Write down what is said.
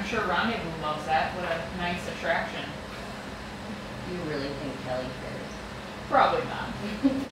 sure Rendezvous loves that. What a nice attraction. You really think Kelly cares? Probably not.